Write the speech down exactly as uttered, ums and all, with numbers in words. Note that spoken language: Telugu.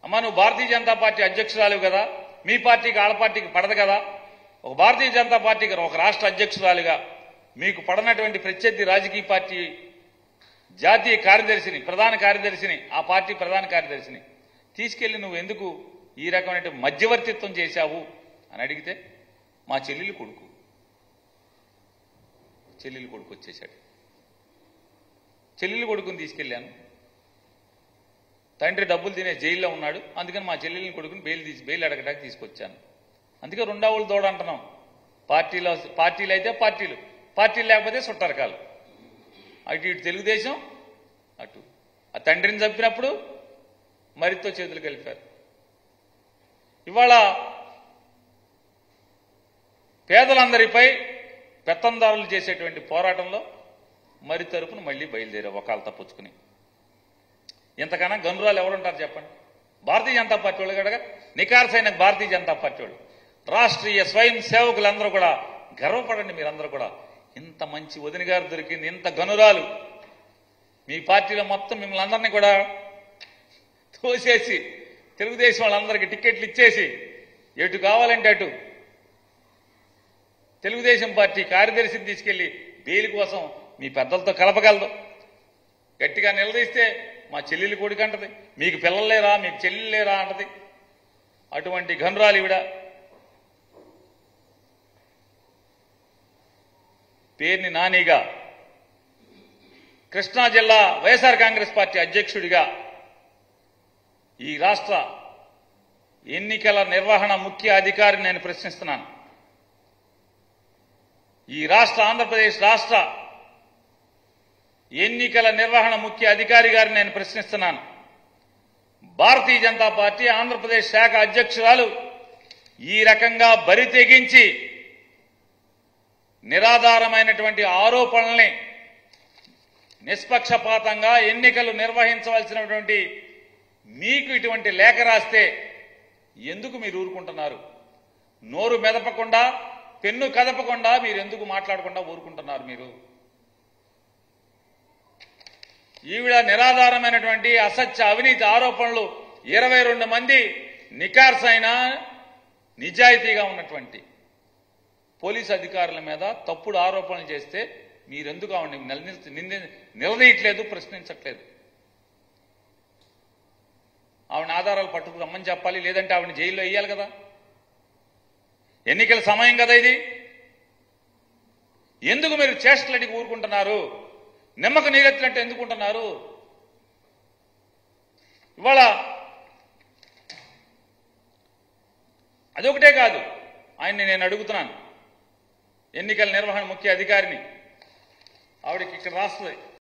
అమ్మా నువ్వు భారతీయ జనతా పార్టీ అధ్యక్షురాలు కదా, మీ పార్టీకి ఆళ్ళ పార్టీకి పడదు కదా, ఒక భారతీయ జనతా పార్టీకి ఒక రాష్ట్ర అధ్యక్షురాలుగా మీకు పడనటువంటి ప్రత్యర్థి రాజకీయ పార్టీ జాతీయ కార్యదర్శిని ప్రధాన కార్యదర్శిని ఆ పార్టీ ప్రధాన కార్యదర్శిని తీసుకెళ్లి నువ్వు ఎందుకు ఈ రకమైన మధ్యవర్తిత్వం చేశావు అని అడిగితే మా చెల్లెలు కొడుకు చెల్లెలు కొడుకు వచ్చేశాడు. చెల్లెలు కొడుకుని తీసుకెళ్లాను, తండ్రి డబ్బులు తినే జైల్లో ఉన్నాడు, అందుకని మా చెల్లెలిని కొడుకుని బెయిల్ తీసి బెయిల్ అడగడానికి తీసుకొచ్చాను. అందుకే రెండావులు దోడ అంటున్నాం. పార్టీలో పార్టీలు అయితే పార్టీలు, పార్టీలు లేకపోతే సుట్టరకాలు. అటు ఇటు తెలుగుదేశం, అటు ఆ తండ్రిని చంపినప్పుడు మరితో చేతులు కలిపారు. ఇవాళ పేదలందరిపై పెత్తందారులు చేసేటువంటి పోరాటంలో మరి తరపున మళ్లీ బయలుదేరారు ఒకళ్ళు తప్పుచ్చుకుని. ఇంతకన్నా గనురాలు ఎవరుంటారు చెప్పండి? భారతీయ జనతా పార్టీ వాళ్ళు కనుక నికార్సైన భారతీయ జనతా పార్టీ వాళ్ళు, రాష్ట్రీయ స్వయం సేవకులందరూ కూడా గర్వపడండి. మీరందరూ కూడా ఇంత మంచి వదిన గారు దొరికింది, ఇంత గనురాలు మీ పార్టీలో మొత్తం మిమ్మల్ని అందరినీ కూడా తోసేసి తెలుగుదేశం వాళ్ళందరికీ టిక్కెట్లు ఇచ్చేసి ఎటు కావాలంటే అటు తెలుగుదేశం పార్టీ కార్యదర్శిని తీసుకెళ్లి బెయిల్ కోసం మీ పెద్దలతో కలపగలదు. గట్టిగా నిలదీస్తే మా చెల్లెలు కొడుకు అంటది, మీకు పిల్లలు లేరా, మీకు చెల్లెలు లేరా అంటది. అటువంటి గనురాలు ఈవిడ. పేర్ని నానిగా కృష్ణా జిల్లా వైఎస్ఆర్ కాంగ్రెస్ పార్టీ అధ్యక్షుడిగా ఈ రాష్ట్ర ఎన్నికల నిర్వహణ ముఖ్య అధికారిని నేను ప్రశ్నిస్తున్నాను. ఈ రాష్ట్ర ఆంధ్రప్రదేశ్ రాష్ట్ర ఎన్నికల నిర్వహణ ముఖ్య అధికారి గారిని నేను ప్రశ్నిస్తున్నాను. భారతీయ జనతా పార్టీ ఆంధ్రప్రదేశ్ శాఖ అధ్యక్షురాలు ఈ రకంగా బరి తెగించి నిరాధారమైనటువంటి ఆరోపణల్ని నిష్పక్షపాతంగా ఎన్నికలు నిర్వహించవలసినటువంటి మీకు ఇటువంటి లేఖ రాస్తే ఎందుకు మీరు ఊరుకుంటున్నారు? నోరు మెదపకుండా, పెన్ను కదపకుండా మీరు ఎందుకు మాట్లాడకుండా ఊరుకుంటున్నారు? మీరు ఈవిడ నిరాధారమైనటువంటి అసత్య అవినీతి ఆరోపణలు ఇరవై రెండు మంది నికార్సైన నిజాయితీగా ఉన్నటువంటి పోలీసు అధికారుల మీద తప్పుడు ఆరోపణలు చేస్తే మీరెందుకు ఆవిడ నిలదీయట్లేదు, ప్రశ్నించట్లేదు? ఆవిడ ఆధారాలు పట్టుకు రమ్మని చెప్పాలి, లేదంటే ఆవిడని జైల్లో వేయాలి కదా. ఎన్నికల సమయం కదా ఇది. ఎందుకు మీరు చేష్టలడికి ఊరుకుంటున్నారు? నిమ్మకు నీరెత్తినట్టు ఎందుకుంటున్నారు? ఇవాళ అదొకటే కాదు, ఆయన్ని నేను అడుగుతున్నాను, ఎన్నికల నిర్వహణ ముఖ్య అధికారిని, ఆవిడకి ఇక్కడ రాస్తుంది